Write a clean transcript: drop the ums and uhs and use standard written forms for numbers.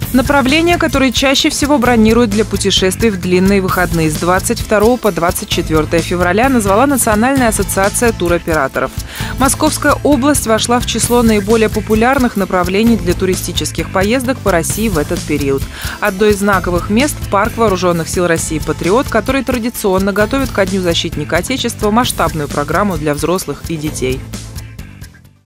Направления, которые чаще всего бронируют для путешествий в длинные выходные с 22 по 24 февраля, назвала Национальная ассоциация туроператоров. Московская область вошла в число наиболее популярных направлений для туристических поездок по России в этот период. Одно из знаковых мест – парк Вооруженных сил России «Патриот», который традиционно готовит ко Дню защитника Отечества масштабную программу для взрослых и детей.